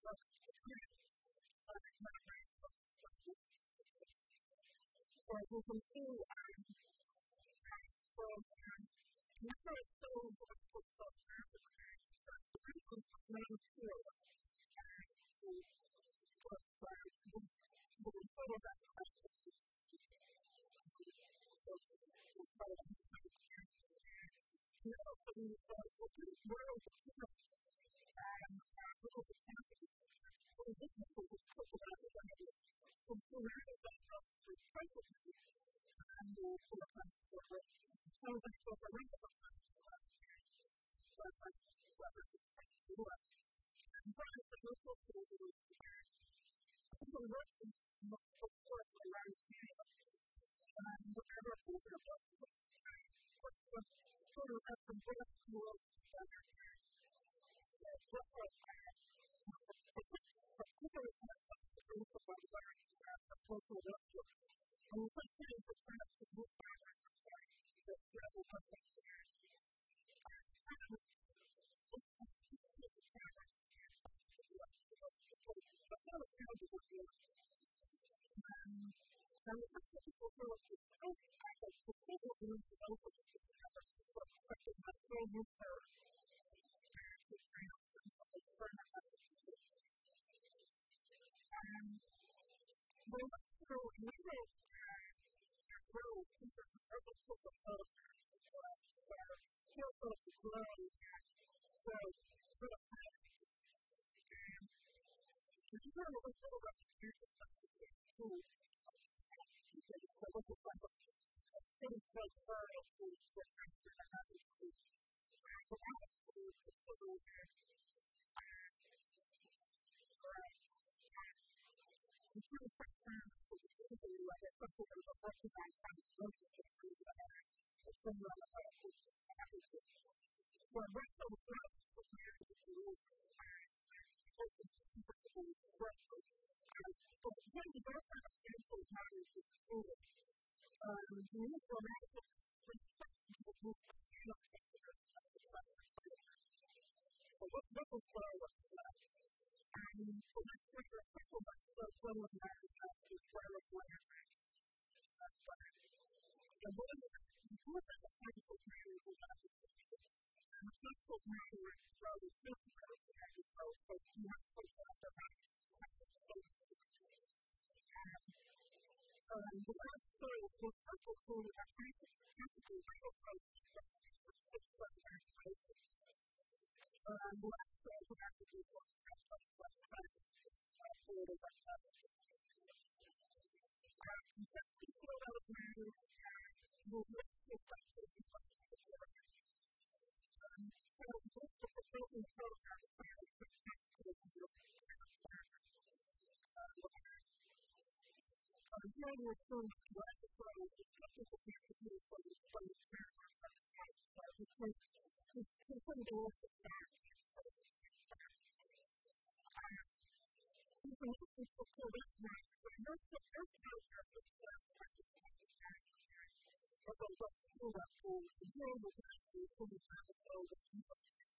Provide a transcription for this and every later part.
So as you can see, there's number of things that are just so perfect. The person is main skill. The sort of that question. It's part of the same thing. The other thing is that where is the people? What is the company? What is businesses that put together the value? So where is that obviously perfectly? And the companies that work. So it's like there's a range of companies that work. But whether it's the work. And what is the local tool is people working to most historically around Canada. And whatever people are what's the sort of as the work tools together. So what was that? The people are not just the base of our work as the local work tools. And we put things that have to do with that the level of the care. And the fact that people feel like it's so perfect, the people who need to know what to discover is so perfect, that's very useful. And it's very awesome, so it's very much to do. There's also a number of roles people who are able to support feel sort of growing so sort of happy. And if you want to look at what you do, too, so this is like a pretty straightforward to answer the habits to the attitude to figure out in terms of usually like there's something that was working on trying to look at the food it's been on the attitude. So right now it's not the parents of the rules person to keep it to be correctly. But when you don't have a painful matter to school, you need to imagine respect the most extreme consider of the trust of the So what was there was and the next week or second month, so when the matter is not to require a plan. And when you do have a painful matter, you have to see it. And the painful matter is probably physical, and you know, so you have to take out the matter. The last story is the purpose for a practically real process that is some activation. The last story is about the results that comes from practice for the practice. That's the field of matters will make this activity particular. So most of the building programs are practically real. Here you assume what the story is technical activity for this place so because it's considered as a staff. You can listen to this night, but most of those programs are staff but they get screwed up to hear the actually from the time of all the people.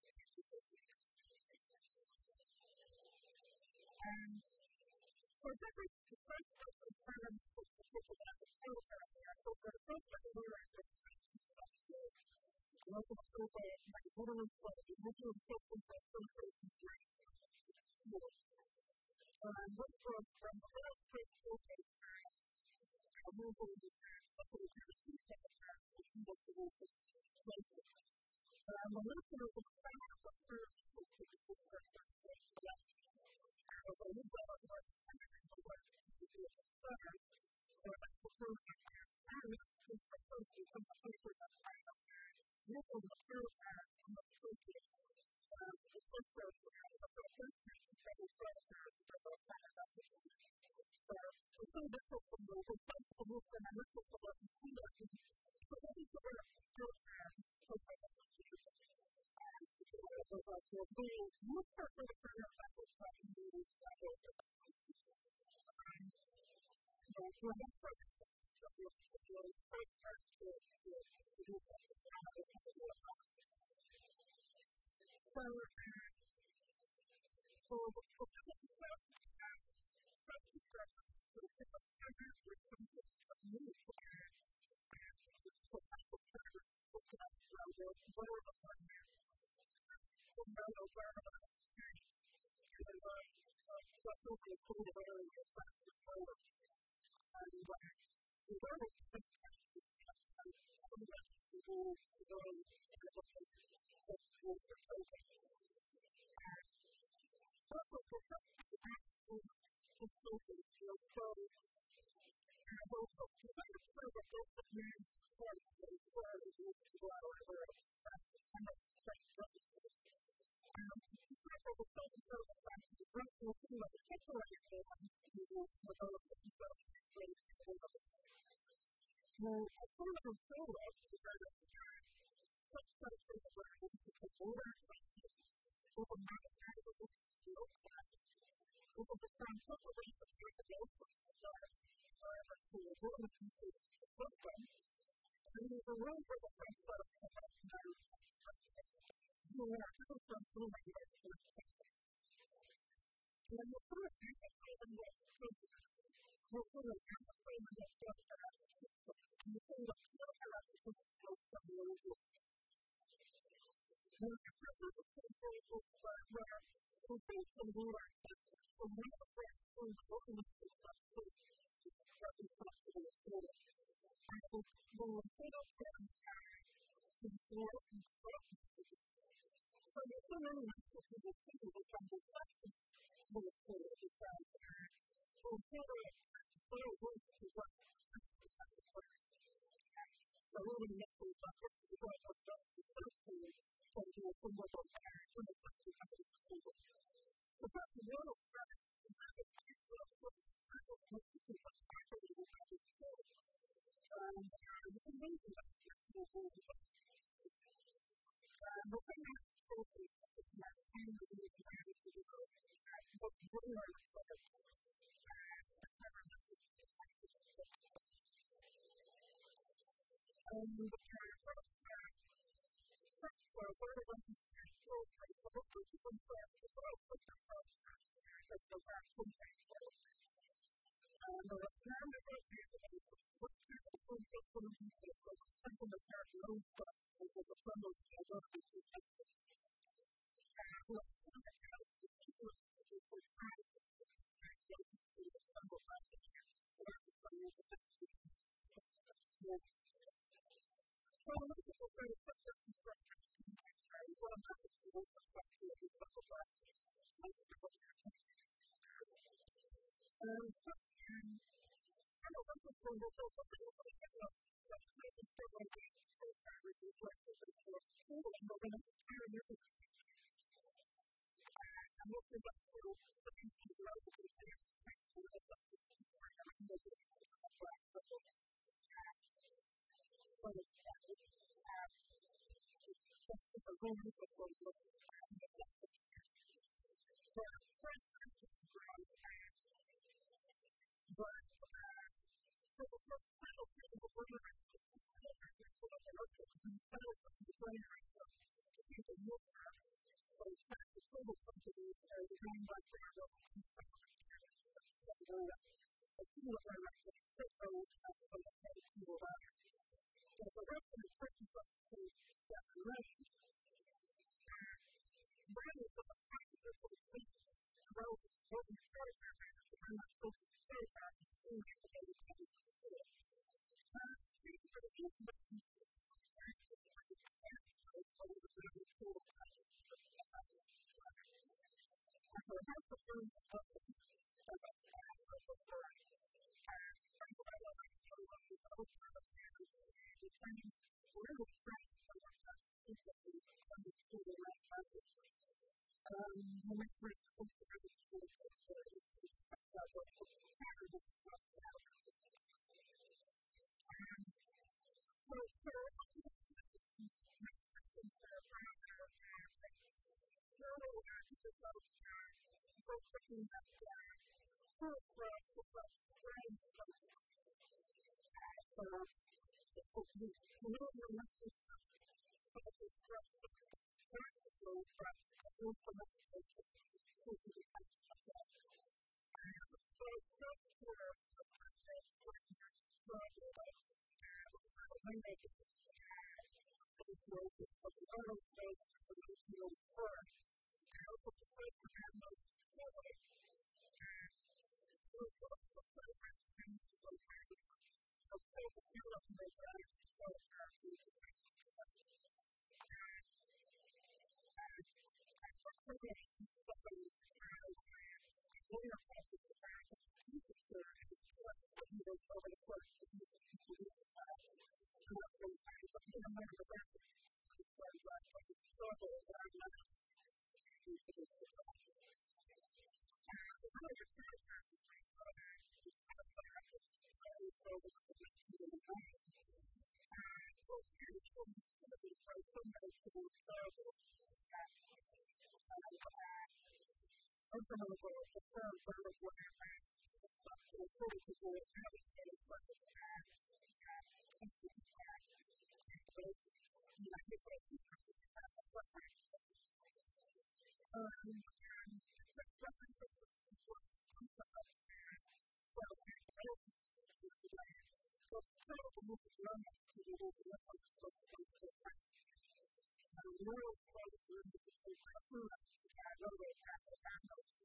So that was the first person who found was to talk about the program. So for the first time we were at the I was in a program, my literally said, the initial assistance was so great. This was from the very first focus I moved in the second to the two second the investigation places. The listener was found out the first was to be this person. So you tell us about the time of what to do at the start, or about the program. I don't know if it's supposed to become a paper that I don't know. This was the program on the program. The first program was the first thing to say the program for those kind of activities. So it's so difficult for me to think of this and I'm looking for this and see that. So that is the way the program is supposed to be. It was like the being useful for the kind of activities that were the best. But the next part of the first part to do something now is to do it. So So the first practical, but also motivated to do the types of work. So first year of the project, when I started, when I did this work of the early stage of the regional work, I was the first to have my forward. So the first one I had so happy. So the development of the program is today, somebody one of the things that I think is very important is over the course of the years to produce the fact that the amount of effort is very much like the struggle that I'm not to produce the fact. The other program is so that it's a bit of a way. So it's going to be very similar to the struggle ultimately, the firm really would have to fully support everything from the staff and to the staff and the basic United States University of the Software. And the second thing is to work on the staff. So, it's critical to learning to do this in the first place to the and really try to do this in the first place to evaluate after that notice.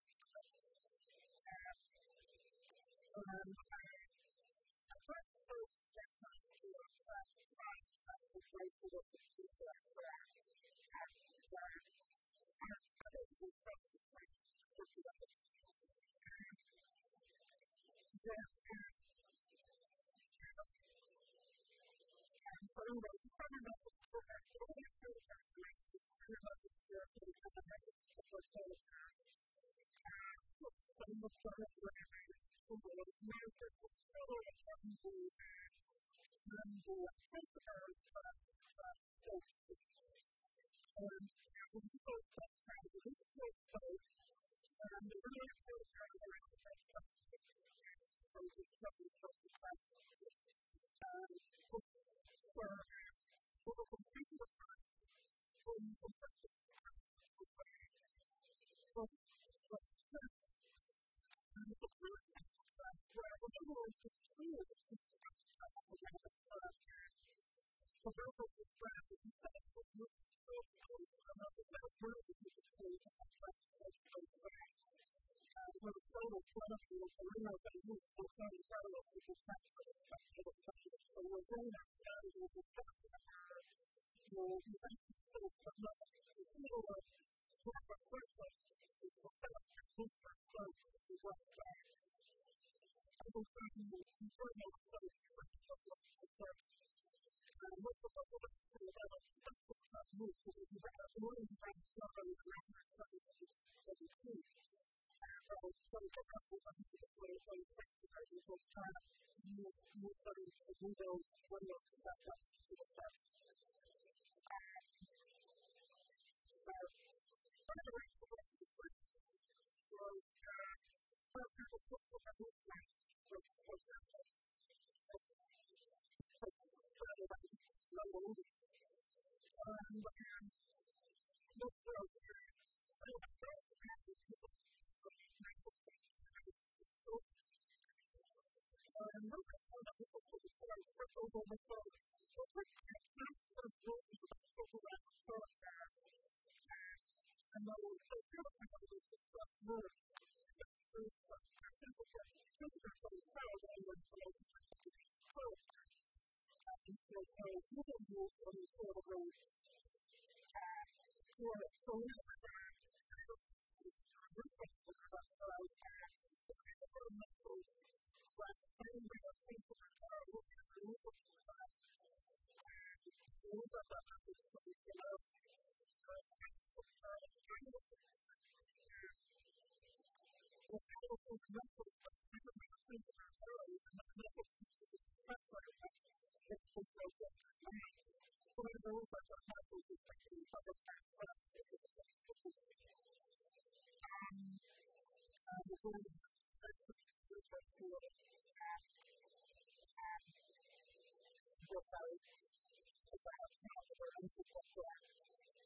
I first spoke to that kind of work that the place to look at details for that. And I think we spoke to space to do it. And so anyway, it's kind of like the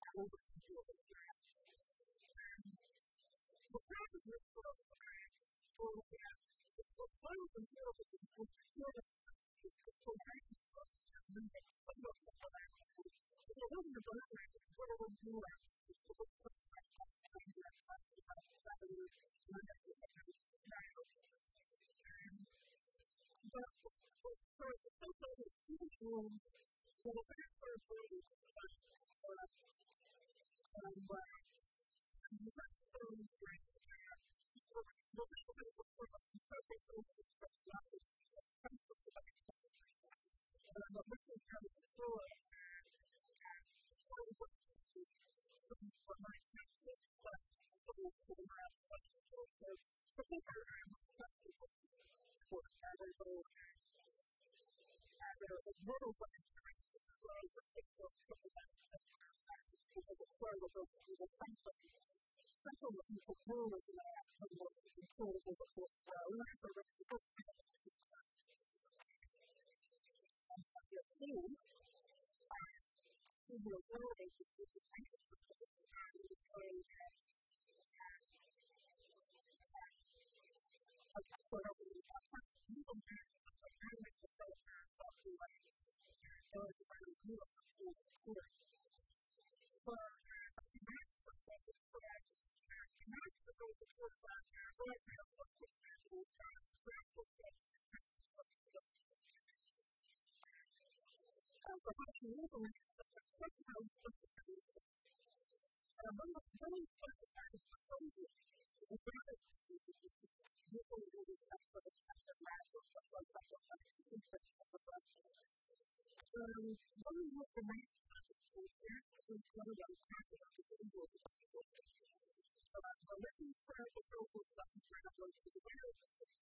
all the people of Israel. The problem with this is that it's the flow of the world that is the children of the nation of moving some of the other. If you're living in the Bible, it's what it will do at the book of the but so it's essentially these huge rooms that are very far away and you have to go in for it. The thing about the book of the subject is it's not the substance of it. But this is how it's explored and what it was from my experience to the last place. So people are much less people for other little bit of time to grow the picture of the because it's sort of something that people do with the last 10 years to control the book well. And so it's a good thing to do that. And as you'll see, in your ability to do the things that you this way and sort of even like I like to say about the way there was a very beautiful here. So, tonight, it's that tonight, the way the tour about there, right now, what's the example of that? So, what you need to do is sometimes just to do this. One of the really special things for crazy is that usually using some sort of technical magic, which like that secrets of the book. When you look at the night, it's actually one of those passages of the English system. So, the living prayer of the social stuff is kind of like the very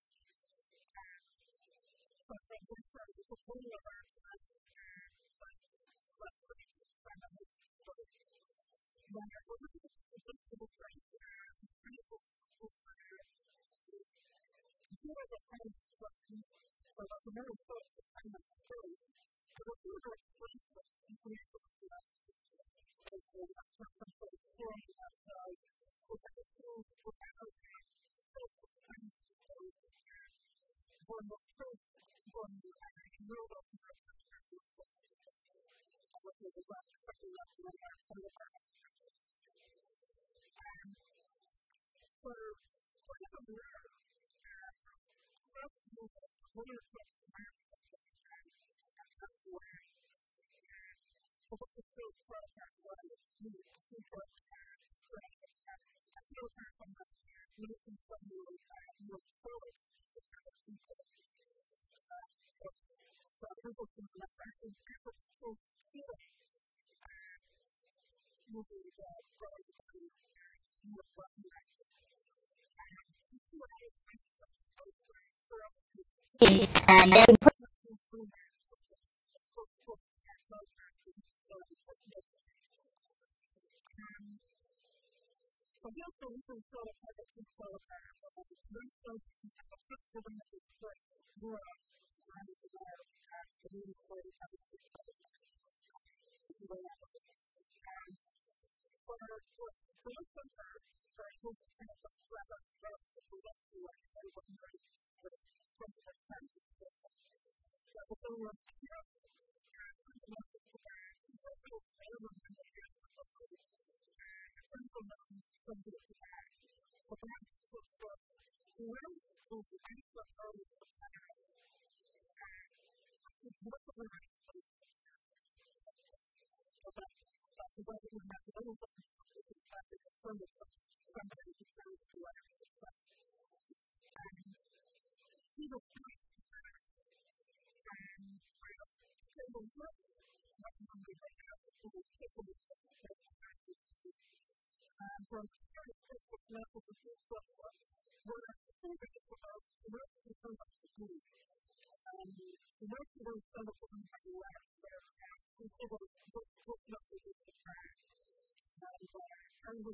so, for example, you could tell you about let's say, kind of like when you're looking at the place, people who has a kind of questions, so that's another sort of kind of space, but if you were explaining it, you can actually do that. That's not some sort of hearing outside, without space, kind of space, when the space, when you know that you have to do it. This is exactly something that we have to look at. So, whatever we are, first of all, what are the things that that's the way. So, what the state says that what is needed to keep up I feel that from the making some more forward to kind of people. So, everything like that is actually feeling moving the growing to more button and then put so here's the reason for the project to follow that. Very close to the first program that is put more and the meeting for the project to follow that. So the most of the is kind of a level of growth that we get to like what you are for 20%. But the thing was, yes, something else is that people fail in the years of the food. Something else is something to that. But that's what when we ask the parties to pass, what the right place that's the way that we have to do it. This is part of the service of somebody who knows the way to stuff. And he was trying to pass. And so the work that we would have to do is people who take the passes to do. So here is just this message of this book where the thing is about the work is so much to do. The work of those services in the U.S. we see that this message is to pass. And we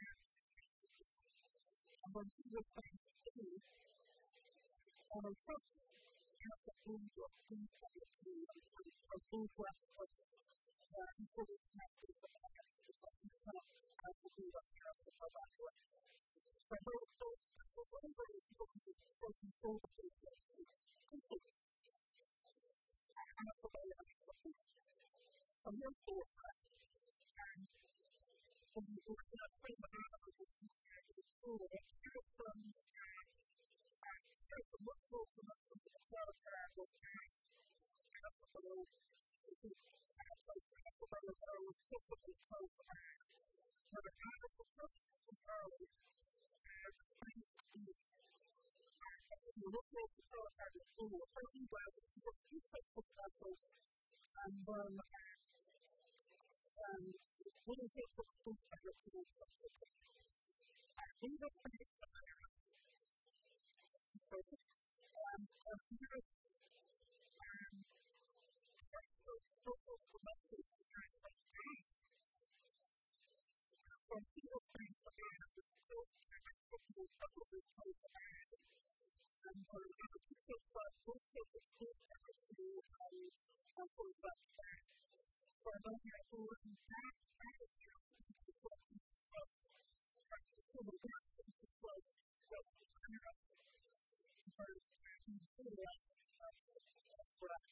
and when she was trying to see, and I think as the things that things that we do, and things that he said is connected to the next not have to do that has to go that way. So those very taking forward of these things is consistent. And that's what they are expecting. So you're forward to that. And when you look at things that are happening in the school, it carries from take the look forward from the program with hospital to the hospital is always typically close to that. But the medical process is early and things to be you look at the program in school, what you do is you just use those vessels and then really take the school and the kids something. These are things that are and here is social domestic so people things that are the school and probably close to that. And other people but those kids are still able to also stuff that. So then you have to look at that attitude and to what is close. So the best thing is close what's interesting. But you see that that's correct.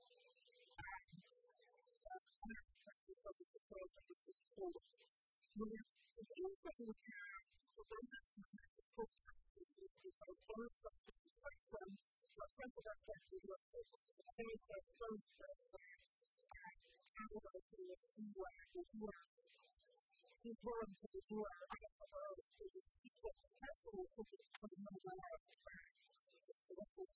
When the things that you have, the things that you have to put is because all of those things are from the central aspect of your focus. And then it's that third step where how do I see it in what is yours? He's willing to do it. I don't know what else to do. He's the professional who is coming in the last time. So this is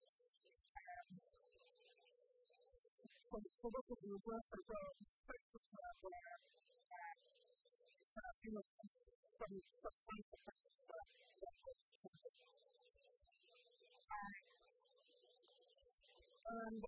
so this is the result of the first where Felix from the place of Texas and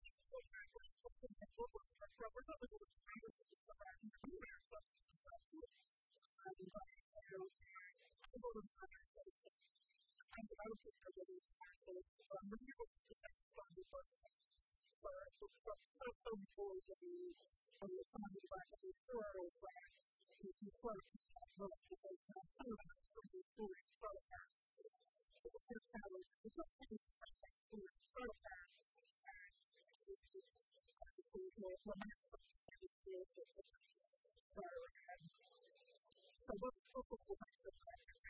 so this is the next step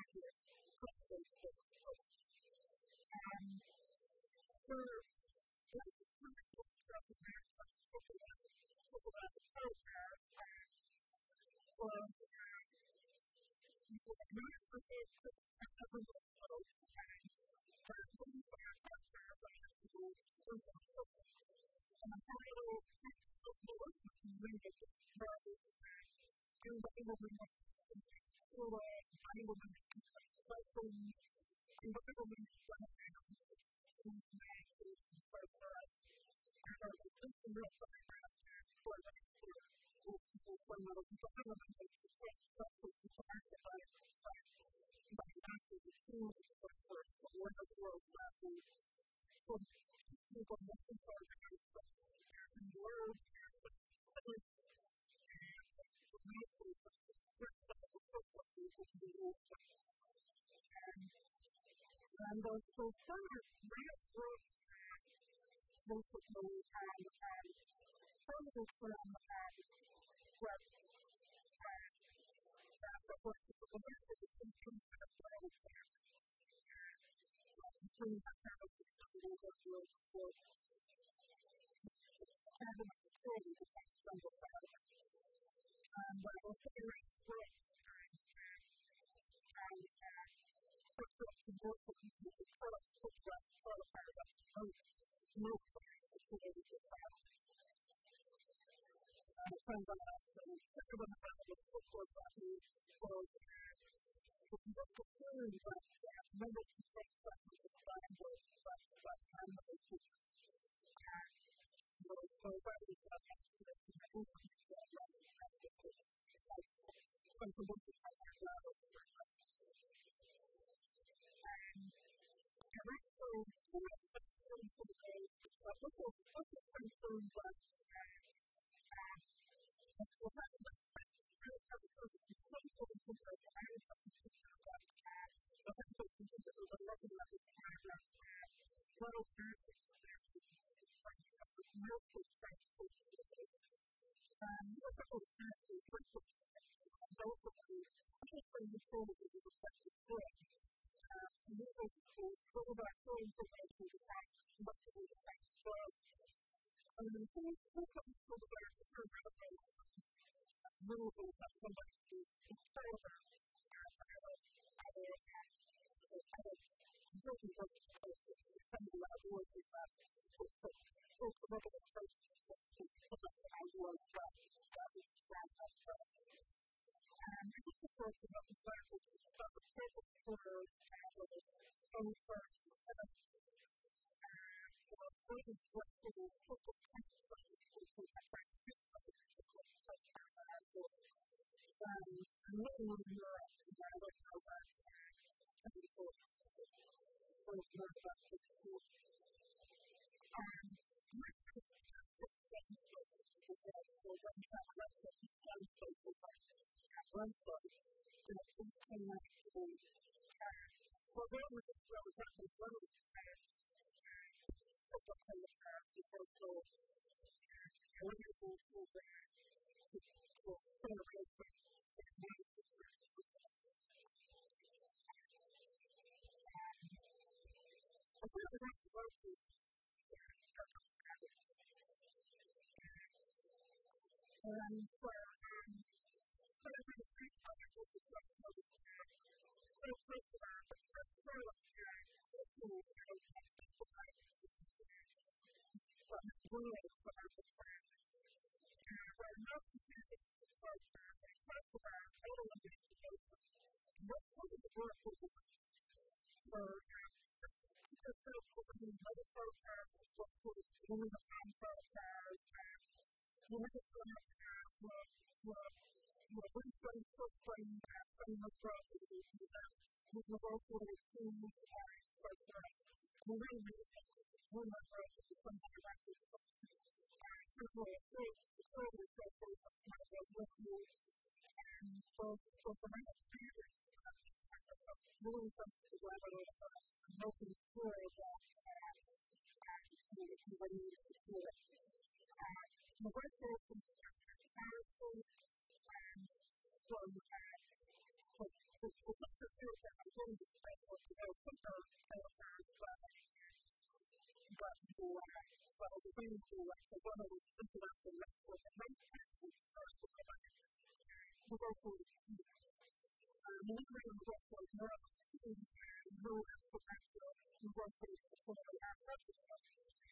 and those so some that work basically funded from what the work is the best of the systems of the between the services that we work with for having security depends on the side and also the right work and what's the work that we do to qualify that no place security to side. It turns out that everyone has a support that we was just assume that many people expect to find that kind of issue. So that is that accident in the movement that something that we have to do. And actually, too much experience in the days, but this is something that think there's a very important thing that the benefits and things that we were looking at this time that little benefits that mostly thankful to this. Most of those benefits are basically anything you told us is effective good. To use those tools, what about showing information to find what to do to find good? Who's coming to the back of her benefits? Many things have come back to inspire them completely working with some of the ideas we have to look at the space to put up the ideas that we have I think the first thing that we learned is to start with purpose tours and any firms maybe what to do is to put the kinds of things we have practiced many in Europe, I don't know that people sort of learn about this too. My first STEM spaces because when you have lots of STEM spaces like at Wednesday, things came out to be there was a definitely really focus on the past because I was able to celebration I think the next word to and so but I think it's very important to discuss how this so first of all, let's start with the tools that I think what is really about the plan. What I'm most interested in is first of all, total investigation. What is the work we're doing? So, just so quickly, other protests, what sort of doing upon protests, you might have your windshield system, framework property, you can go through the tools, so forth. We really need to do my work with some of the records. People are free to serve the specialists of my work with you, and both the right standards really comes together and making sure that everybody needs to do it. The work is comparison and from the secretary that I'm doing this special today, simple affairs, but the thing to one of the intellectual lectures that most people go through Remembering what was more to know as the actual workers before they have registered.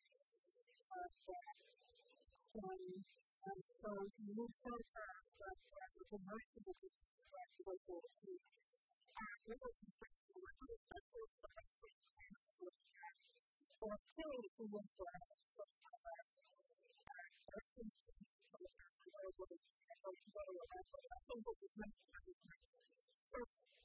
And so you need to focus that the most of the business is to go forward to really compress the work, especially for the next week. Or still, if you want to have something like that, I think for the person who is able to go about it, I think this is necessary. So,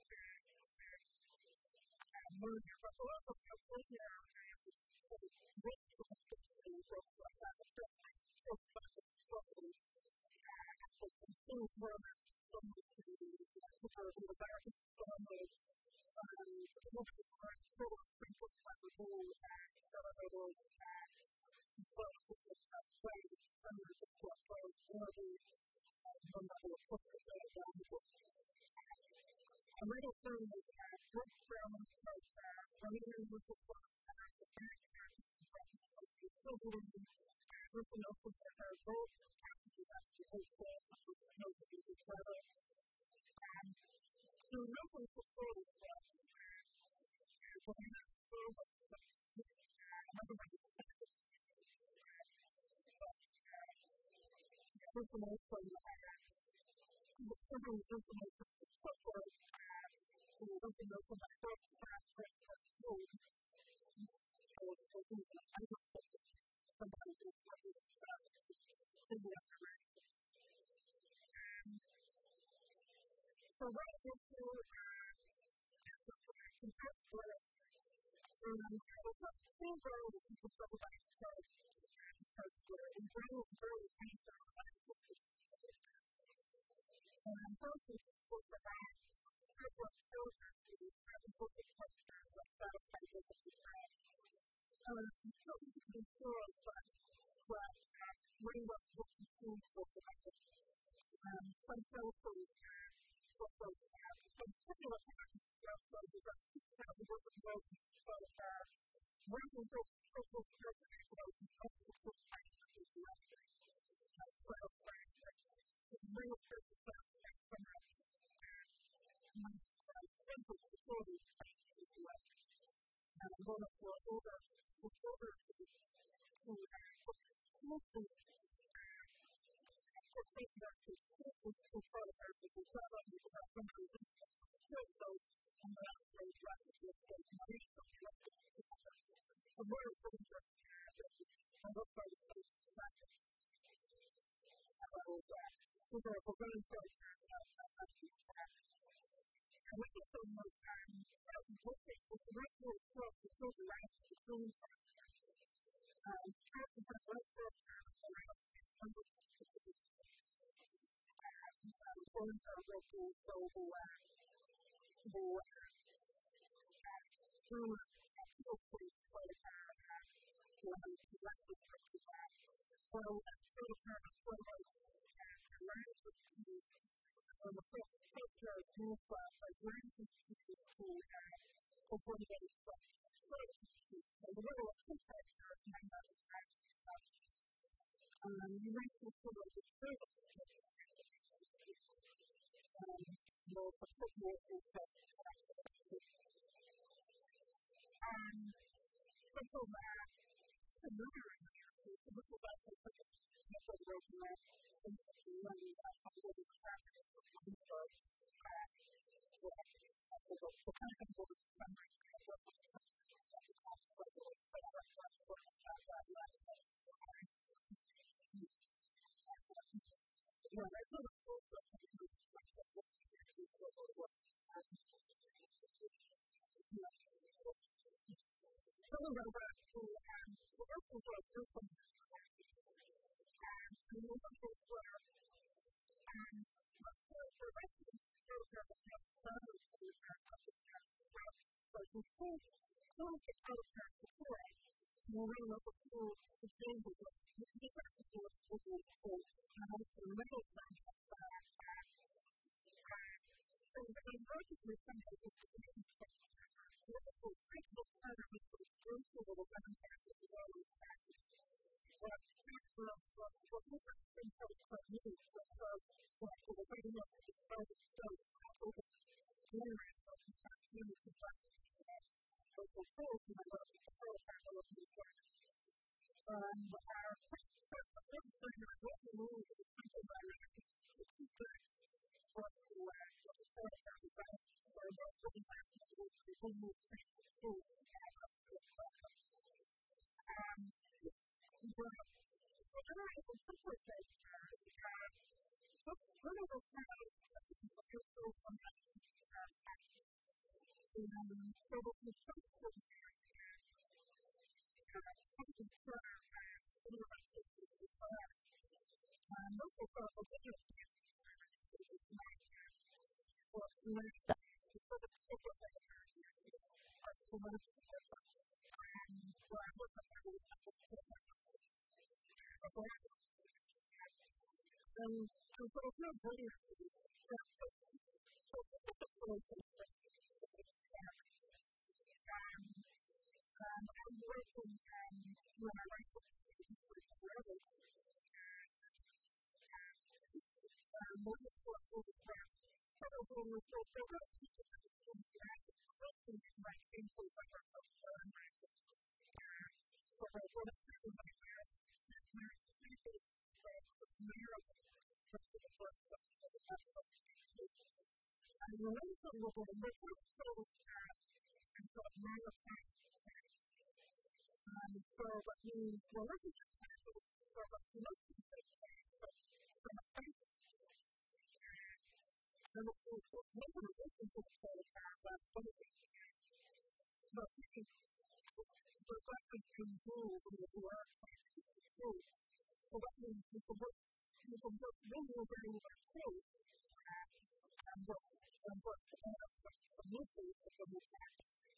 but also consider sort of risk to the system of as a person of specificity that consumes more than some of the communities that people in the back of the family look at the total strength of the whole elevators and both of the way some of the portfolios or the one that will push the way down the book. Another thing is that this film is running with the book as a backpack distributing information that are both packages that you can share with most of each other. To mention support is that when you have service, everybody's affected. Information it's something information to support information that helps transfer to or somebody who's working in the other direction. So what I did to confess for it, there's not two ways you can talk about because in brain is very painful. And I'm hoping to push the back what filters you have to look at filters that satisfy different needs. You still need to be sure as well that when you look at the food for the market, some filters what those have. In particular, filters that have the different ways to filter. One of those filters is the multiple types of the electric. So, real estate satisfaction from that central security as well. One of the older to mostly put things that to photographs that we saw on the country so on the actual graphic with the money from the electric system. So more important than and also the state perspective. These are the very important and what you said was the regular source of food rights between parts of the blood program around going over to so the state for the electric program. So the program and the first picture is used as ranking pieces to coordinate steps. So the middle of two pictures may not be right. You mentioned sort of the service the particular system simple math another analysis, so this is actually something that we're working on basically learning about how to do traffic for Bloomberg the kind of thing that we're summary that's sort of talking about the open source open and the open source where the rest of the program has started to so you can close the podcast before and you really look at the changes that you have to do with these tools and also the middle time so the emerging responses is the same thing. The critical part of it is into the design process as well as fashion. But what we have been told quite new because the design is exposed to open generate what we have to do to find but the tools in the world is the whole panel of these work. Our first thing that what we need is something that we have to keep back what the photograph is about. So that's what we have to do to bring these things to tools to have us to work on. But the other important thing one of the things that we can do from that so that we first put taking care of most of the video is not what's learned to sort of pick up that to one of the where I look at how we have to put that so there's no video so specific solutions I'm working when I like to with the others one is what we have so when we say they don't teach us to interact with questions like painful weapons of interaction so that what is happening right now is not simply narrative but to the first of the actual and the other thing we're going to look at is and sort of manifest so that means we're looking at that so that the most important from a science and it's making a difference to the photograph but basic but what we can do when we do our practice too so that means we can work really very well too and just and what's the best for me to do for the time.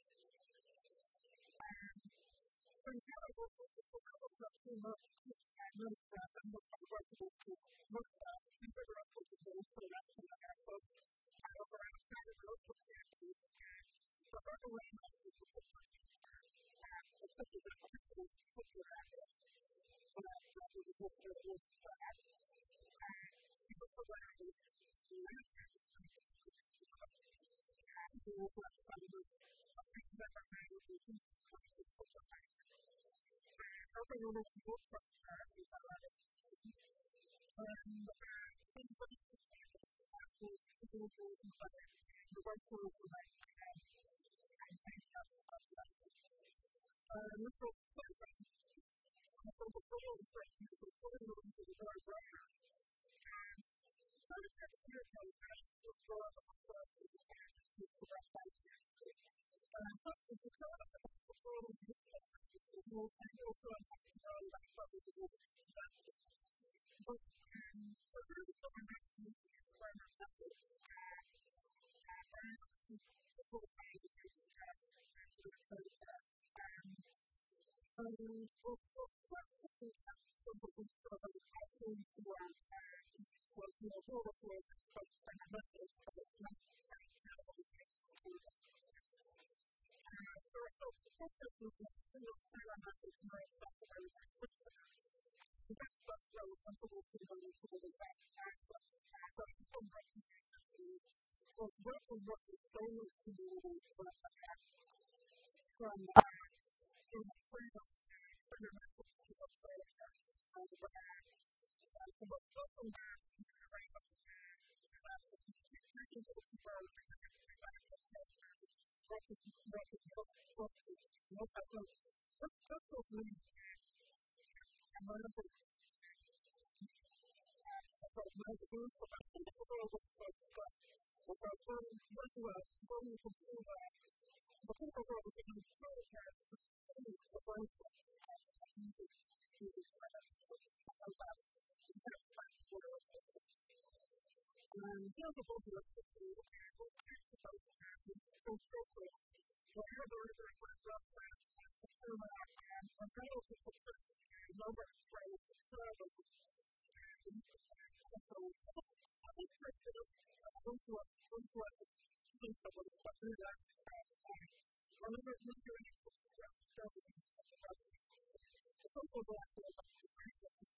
For example, if you have a too much, and really fast, and most of the rest of this is look fast, and figure out what to do for the rest of the assets. I was around trying to go for the activities, but that's the way I'm actually to put my especially the activities to put your assets. So that's what we just do with that. And also what I do, the last activity, to look at some of those things that are made with the things that we put the helping a little bit from is a lot of and things like individuals and other the right tools to make and that's look at something so the same thing is a putting it into the very brain and some of the communities actually go up on the first is a kind of to that side and something to come up with the whole of this will kind of go up to know that probably the most effective. But so this is what I'm actually trying to do. And this was kind of the it's just to be something sort of acting around what you know, all the words and the methods of it not so this is a single cell message more accessible and quicker. That's what's really comfortable to the way to really have access. So people recognize that was working with the same community from in the freedom for your message to the player and the back. So what's working there is the right of the back. That's the speaking to the people and the back of the players. Yes, I think this was really and one of the magazines for I think it's a very good place to go. Because when you can see that the people who are in the podcast see the benefits of using about that's what it was. Here's a book that was supposed to happen so quickly. Whenever there was website and how to put the number of phrase to travel. So I think this sort of influences things that was put through that. Whenever you're able to travel the people will actually have to research it.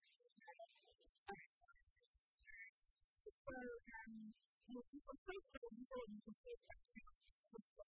So, you can say that you can say that too. So,